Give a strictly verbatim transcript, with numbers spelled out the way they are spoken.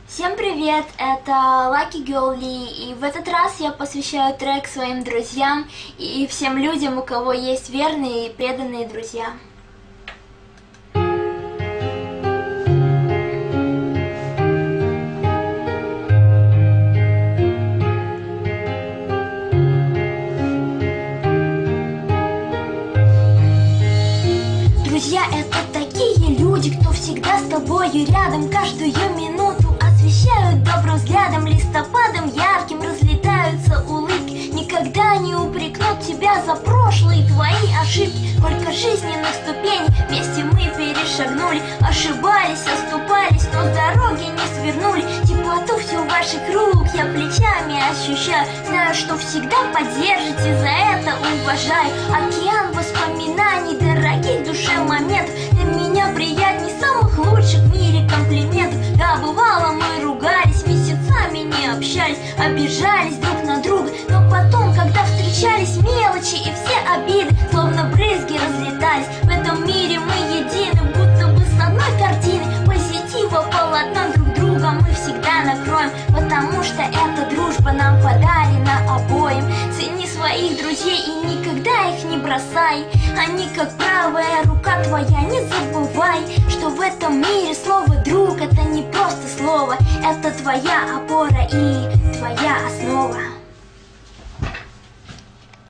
Всем привет, это Lucky Girl Lee, и в этот раз я посвящаю трек своим друзьям и всем людям, у кого есть верные и преданные друзья. Друзья — это такие люди, кто всегда с тобою рядом, каждую минуту освещают добрым взглядом, листопадом ярким разлетаются улыбки, никогда не упрекнут тебя за прошлые твои ошибки. Сколько жизненных ступеней вместе мы перешагнули, ошибались, оступались, но с дороги не свернули. Теплоту всю ваших рук я плечами ощущаю, знаю, что всегда поддержите, за это уважаю. Океан воспоминаний, дорогих душе моментов, для меня приятней самых лучших в мире комплиментов. Да, бывало, мы ругались, месяцами не общались, обижались друг на друга, но потом, когда встречались, мелочи и все обиды словно брызги разлетались. В этом мире мы едины, будто бы с одной картины, позитива полотно друг друга мы всегда накроем, потому что эта дружба нам подарена обоим. Цени своих друзей и никогда их не бросай, они как правая рука твоя, не забывай.